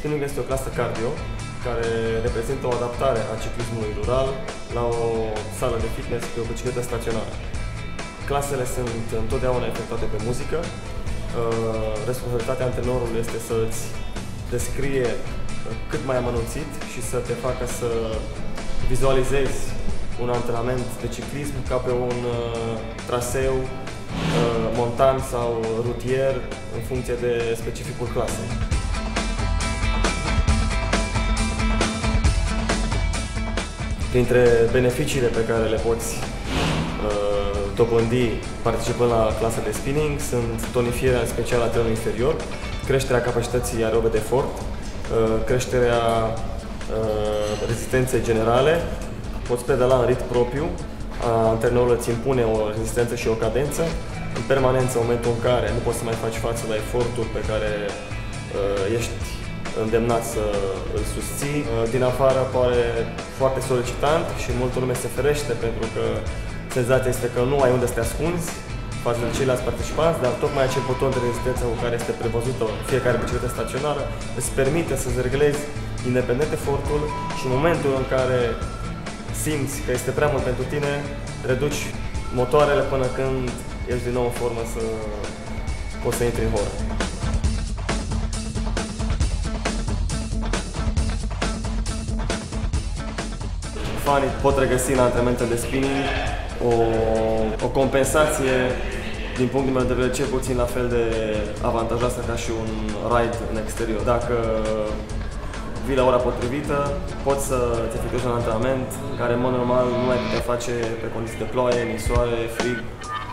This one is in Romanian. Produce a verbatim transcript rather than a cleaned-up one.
Spinning este o clasă cardio care reprezintă o adaptare a ciclismului rural la o sală de fitness pe o bicicletă staționară. Clasele sunt întotdeauna efectuate pe muzică. Responsabilitatea antrenorului este să-ți descrie cât mai amănunțit și să te facă să vizualizezi un antrenament de ciclism ca pe un traseu montan sau rutier în funcție de specificul clasei. Printre beneficiile pe care le poți uh, dobândi participând la clasa de spinning sunt tonifierea în special a terenului inferior, creșterea capacității aerobe de efort, uh, creșterea uh, rezistenței generale, poți pedala în ritm propriu, antrenorul îți impune o rezistență și o cadență, în permanență în momentul în care nu poți să mai faci față la efortul pe care uh, ești îndemnat să îl susții. Din afară pare foarte solicitant și multă lume se ferește pentru că senzația este că nu ai unde să te ascunzi față de ceilalți participanți, dar tocmai acel buton de rezistență cu care este prevăzută fiecare bicicletă staționară îți permite să-ți reglezi independent efortul și în momentul în care simți că este prea mult pentru tine, reduci motoarele până când ești din nou în formă să poți să intri în horă. Fanii pot regăsi în antrenamentele de spinning o, o compensație, din punctul meu de vedere, cel puțin la fel de avantajoasă ca și un ride în exterior. Dacă vii la ora potrivită, poți să-ți efectuezi un antrenament care, în mod normal, nu mai putea face pe condiții de ploaie, ninsoare, frig